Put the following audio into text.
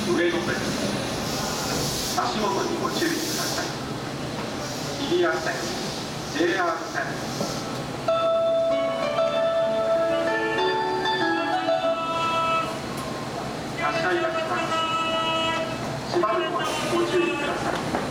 上野線、足元にご注意ください。日比谷線、JR 線、発車いたします。閉まるのにご注意ください。